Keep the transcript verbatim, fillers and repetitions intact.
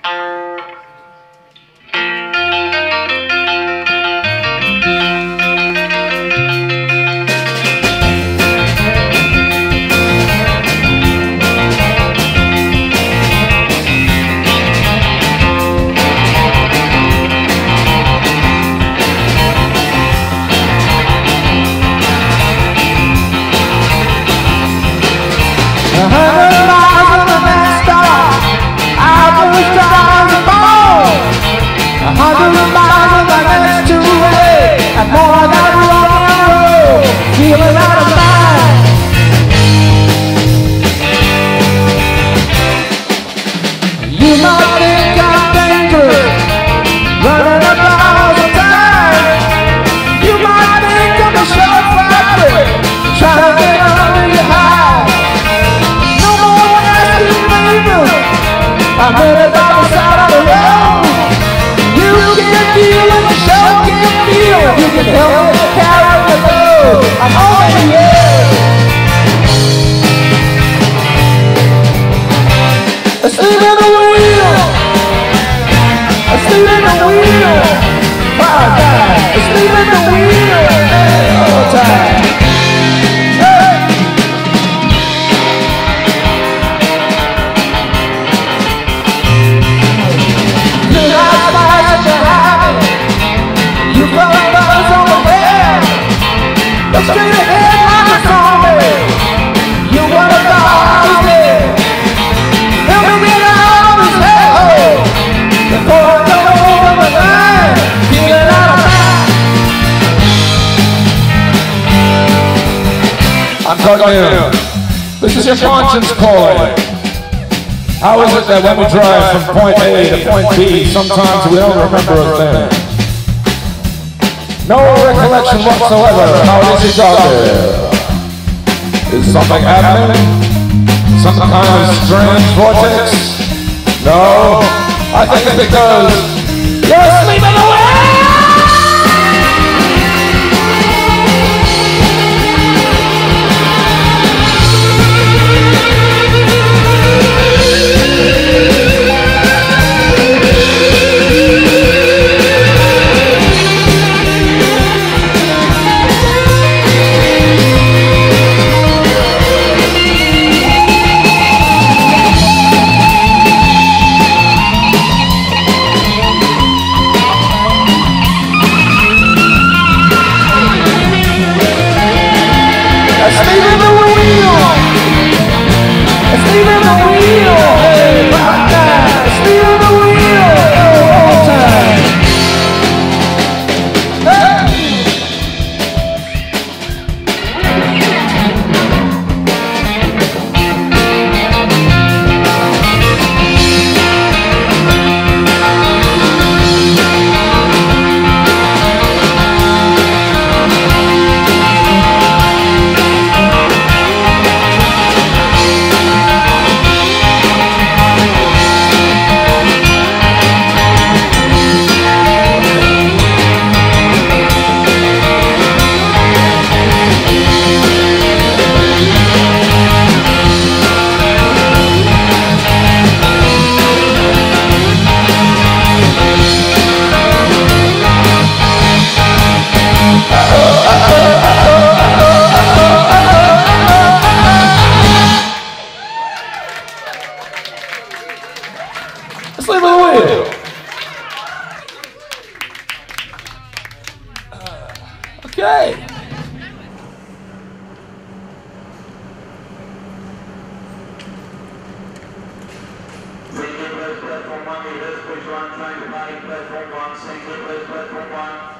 I'm headed down the side of the road. You can feel it, you sure can feel it. You can help me carry the load. I'm on the edge. Asleep in the wheel. Asleep in the wheel. Fire time. Asleep in the wheel. All time. Look straight ahead like a zombie. You wanna dodge me. Help me get out of this hellhole before I go over the line. Feeling out of mind. I'm talking to you. This is your conscience calling. How is it that when we drive from point A to point B, sometimes we don't remember a thing? No recollection whatsoever. How is it out there? Is something happening? Some kind of strange vortex? No, I think it's because you're sleeping away! Let's leave it away. Okay. Single place platform one, reverse push one, trying to party platform one, single place platform one.